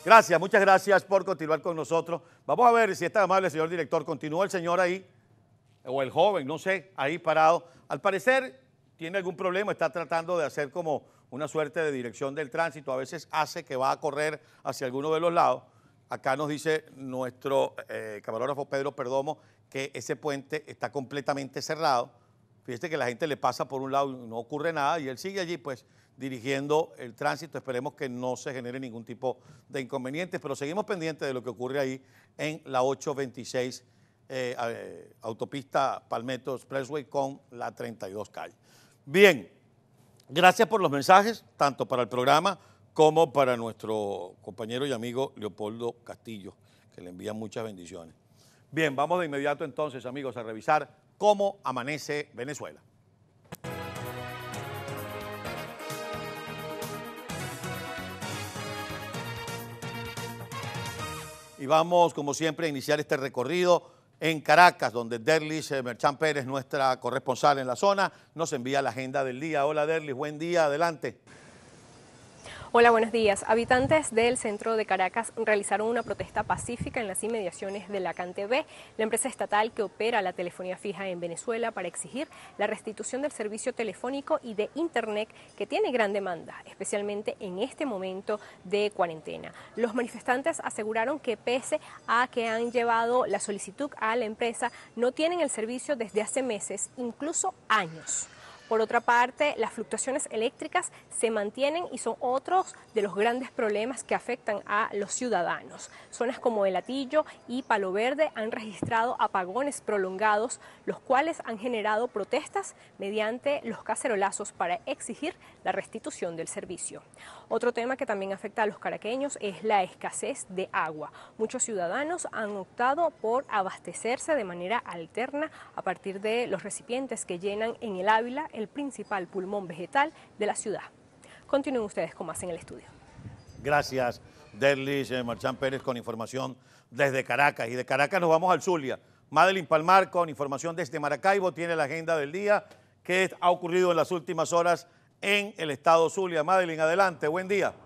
Gracias, muchas gracias por continuar con nosotros. Vamos a ver si está amable, señor director. Continúa el señor ahí, o el joven, no sé, ahí parado. Al parecer tiene algún problema, está tratando de hacer como una suerte de dirección del tránsito. A veces hace que va a correr hacia alguno de los lados. Acá nos dice nuestro camarógrafo Pedro Perdomo que ese puente está completamente cerrado. Fíjese que la gente le pasa por un lado y no ocurre nada y él sigue allí pues dirigiendo el tránsito. Esperemos que no se genere ningún tipo de inconvenientes, pero seguimos pendientes de lo que ocurre ahí en la 826 autopista Palmetto Expressway con la 32 calle. Bien, gracias por los mensajes, tanto para el programa como para nuestro compañero y amigo Leopoldo Castillo, que le envía muchas bendiciones. Bien, vamos de inmediato entonces, amigos, a revisar cómo amanece Venezuela. Y vamos, como siempre, a iniciar este recorrido en Caracas, donde Derlis Merchán Pérez, nuestra corresponsal en la zona, nos envía la agenda del día. Hola Derlis, buen día, adelante. Hola, buenos días. Habitantes del centro de Caracas realizaron una protesta pacífica en las inmediaciones de la CanTV, la empresa estatal que opera la telefonía fija en Venezuela, para exigir la restitución del servicio telefónico y de internet que tiene gran demanda, especialmente en este momento de cuarentena. Los manifestantes aseguraron que pese a que han llevado la solicitud a la empresa, no tienen el servicio desde hace meses, incluso años. Por otra parte, las fluctuaciones eléctricas se mantienen y son otros de los grandes problemas que afectan a los ciudadanos. Zonas como El Hatillo y Palo Verde han registrado apagones prolongados, los cuales han generado protestas mediante los cacerolazos para exigir la restitución del servicio. Otro tema que también afecta a los caraqueños es la escasez de agua. Muchos ciudadanos han optado por abastecerse de manera alterna a partir de los recipientes que llenan en el Ávila, el principal pulmón vegetal de la ciudad. Continúen ustedes con más en el estudio. Gracias, Derlis Merchán Pérez, con información desde Caracas. Y de Caracas nos vamos al Zulia. Madeline Palmar, con información desde Maracaibo, tiene la agenda del día. ¿Qué ha ocurrido en las últimas horas en el estado Zulia? Madeline, adelante, buen día.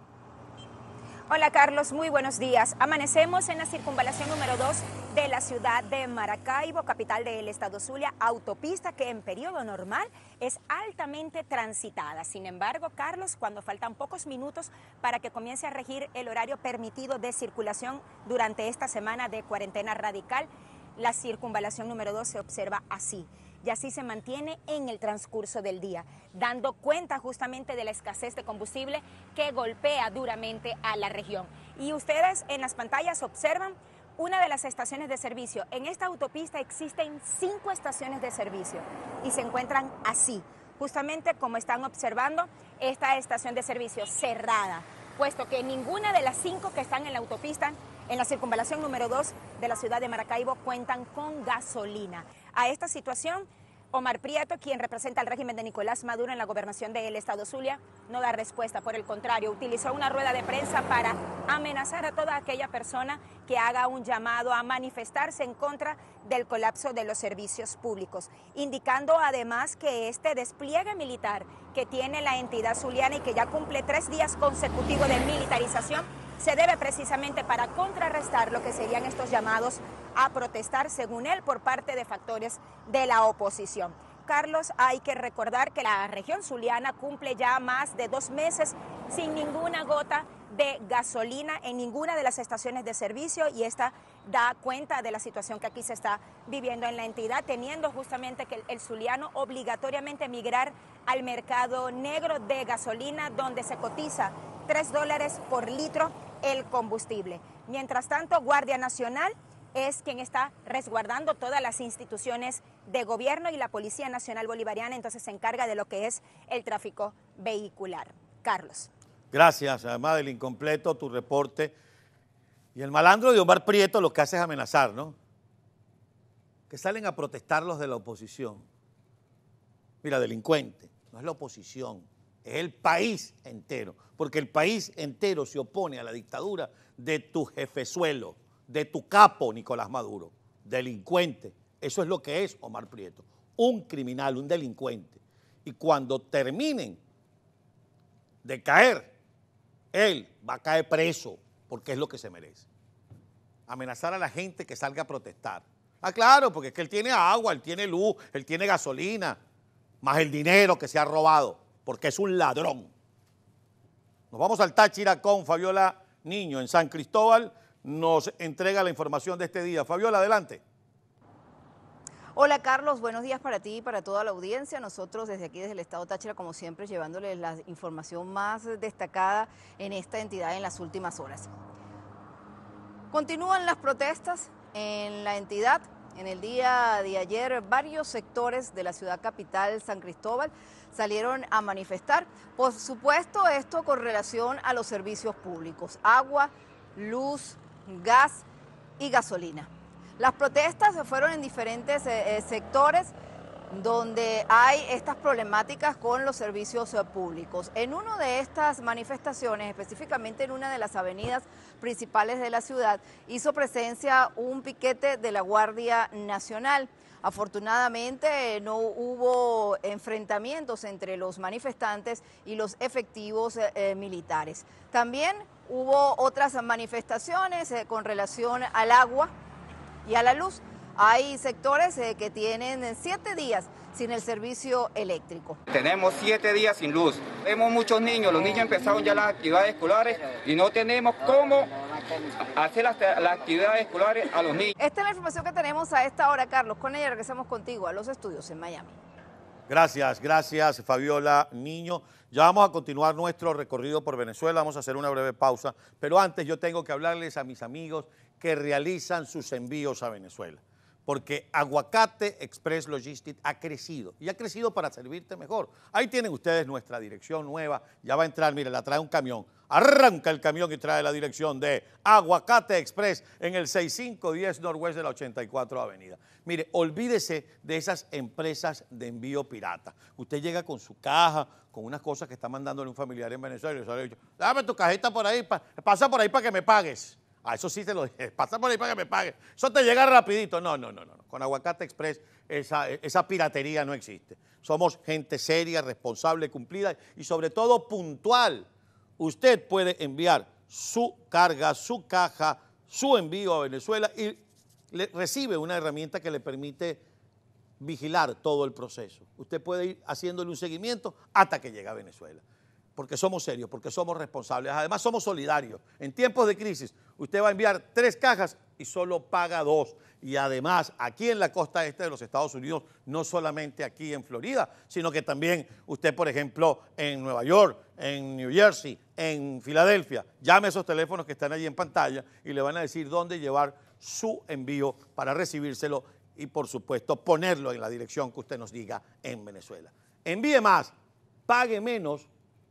Hola Carlos, muy buenos días. Amanecemos en la circunvalación número 2 de la ciudad de Maracaibo, capital del estado Zulia, autopista que en periodo normal es altamente transitada. Sin embargo, Carlos, cuando faltan pocos minutos para que comience a regir el horario permitido de circulación durante esta semana de cuarentena radical, la circunvalación número 2 se observa así. Y así se mantiene en el transcurso del día, dando cuenta justamente de la escasez de combustible que golpea duramente a la región. Y ustedes en las pantallas observan una de las estaciones de servicio. En esta autopista existen 5 estaciones de servicio y se encuentran así, justamente como están observando esta estación de servicio cerrada, puesto que ninguna de las 5 que están en la autopista, en la circunvalación número 2 de la ciudad de Maracaibo, cuentan con gasolina. A esta situación, Omar Prieto, quien representa el régimen de Nicolás Maduro en la gobernación del estado Zulia, no da respuesta. Por el contrario, utilizó una rueda de prensa para amenazar a toda aquella persona que haga un llamado a manifestarse en contra del colapso de los servicios públicos, indicando además que este despliegue militar que tiene la entidad zuliana y que ya cumple 3 días consecutivos de militarización se debe precisamente para contrarrestar lo que serían estos llamados a protestar, según él, por parte de factores de la oposición. Carlos, hay que recordar que la región zuliana cumple ya más de 2 meses sin ninguna gota de gasolina en ninguna de las estaciones de servicio, y esta da cuenta de la situación que aquí se está viviendo en la entidad, teniendo justamente que el zuliano obligatoriamente migrar al mercado negro de gasolina, donde se cotiza $3 por litro el combustible. Mientras tanto, Guardia Nacional es quien está resguardando todas las instituciones de gobierno y la Policía Nacional Bolivariana entonces se encarga de lo que es el tráfico vehicular. Carlos. Gracias, Madeline, completo tu reporte. Y el malandro de Omar Prieto lo que hace es amenazar, ¿no? Que salen a protestar los de la oposición. Mira, delincuente, no es la oposición, es el país entero, porque el país entero se opone a la dictadura de tu jefezuelo, de tu capo Nicolás Maduro. Delincuente, eso es lo que es Omar Prieto, un criminal, un delincuente. Y cuando terminen de caer, él va a caer preso porque es lo que se merece. Amenazar a la gente que salga a protestar. Ah, claro, porque es que él tiene agua, él tiene luz, él tiene gasolina, más el dinero que se ha robado, porque es un ladrón. Nos vamos al Táchira con Fabiola Niño en San Cristóbal, nos entrega la información de este día. Fabiola, adelante. Hola Carlos, buenos días para ti y para toda la audiencia. Nosotros desde aquí, desde el estado Táchira, como siempre, llevándoles la información más destacada en esta entidad en las últimas horas. Continúan las protestas en la entidad. En el día de ayer, varios sectores de la ciudad capital, San Cristóbal, salieron a manifestar. Por supuesto, esto con relación a los servicios públicos: agua, luz, gas y gasolina. Las protestas se fueron en diferentes sectores donde hay estas problemáticas con los servicios públicos. En una de estas manifestaciones, específicamente en una de las avenidas principales de la ciudad, hizo presencia un piquete de la Guardia Nacional. Afortunadamente no hubo enfrentamientos entre los manifestantes y los efectivos militares. También hubo otras manifestaciones con relación al agua y a la luz. Hay sectores que tienen 7 días sin el servicio eléctrico. Tenemos 7 días sin luz. Vemos muchos niños, los niños empezaron ya las actividades escolares y no tenemos cómo hacer las actividades escolares a los niños. Esta es la información que tenemos a esta hora, Carlos. Con ella regresamos contigo a los estudios en Miami. Gracias Fabiola Niño. Ya vamos a continuar nuestro recorrido por Venezuela, vamos a hacer una breve pausa, pero antes yo tengo que hablarles a mis amigos que realizan sus envíos a Venezuela, porque Aguacate Express Logistics ha crecido, y ha crecido para servirte mejor. Ahí tienen ustedes nuestra dirección nueva, ya va a entrar, mire, la trae un camión, arranca el camión y trae la dirección de Aguacate Express en el 6510 Norwest de la 84 Avenida. Mire, olvídese de esas empresas de envío pirata. Usted llega con su caja, con unas cosas que está mandándole un familiar en Venezuela y le sale, dame tu cajita por ahí, pasa por ahí para que me pagues. Ah, eso sí te lo dije, pasa por ahí para que me pagues. Eso te llega rapidito. No. Con Aguacate Express esa piratería no existe. Somos gente seria, responsable, cumplida y sobre todo puntual. Usted puede enviar su carga, su caja, su envío a Venezuela y recibe una herramienta que le permite vigilar todo el proceso. Usted puede ir haciéndole un seguimiento hasta que llegue a Venezuela. Porque somos serios, porque somos responsables, además somos solidarios. En tiempos de crisis, usted va a enviar 3 cajas y solo paga 2. Y además, aquí en la costa este de los Estados Unidos, no solamente aquí en Florida, sino que también usted, por ejemplo, en Nueva York, en New Jersey, en Filadelfia, llame a esos teléfonos que están allí en pantalla y le van a decir dónde llevar su envío para recibírselo y, por supuesto, ponerlo en la dirección que usted nos diga en Venezuela. Envíe más, pague menos,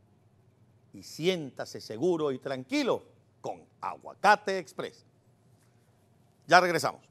y siéntase seguro y tranquilo con Aguacate Express. Ya regresamos.